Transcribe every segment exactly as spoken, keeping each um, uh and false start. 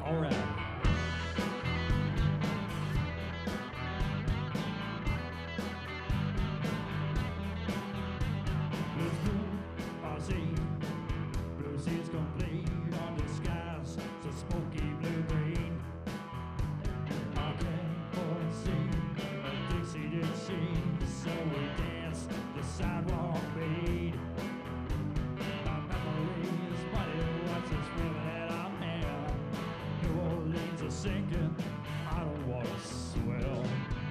All right. Blues blue, R C, blues is complete on the skies, so smoky blue green. I can't foresee a Dixie Dixie, so we dance the sidewalk beat. My memory is muddy, what's this feeling that I'm in? New Orleans is sinking, I don't wanna swell.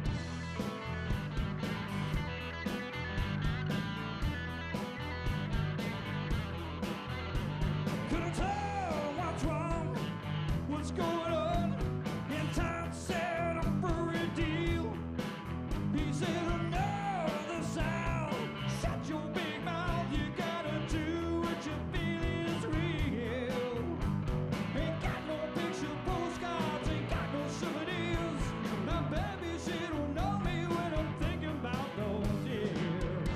Couldn't tell what's wrong, what's going on. In town said I'm for a deal. He said another sound. Shut your big mouth, you gotta do what you feel is real. Ain't got no picture postcards, ain't got no souvenirs. My baby, she don't know me when I'm thinking about those years.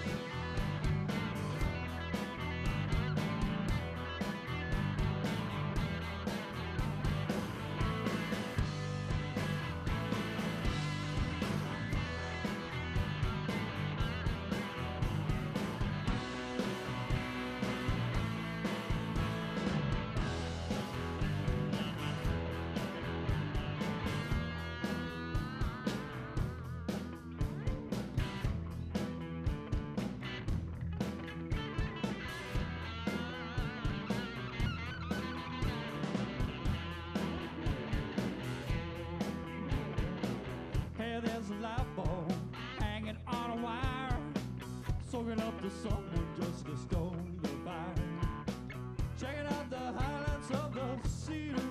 Hey, there's a light bulb hanging on a wire, soaking up to someone just to stone the fire. Checking out the highlights of the Cedar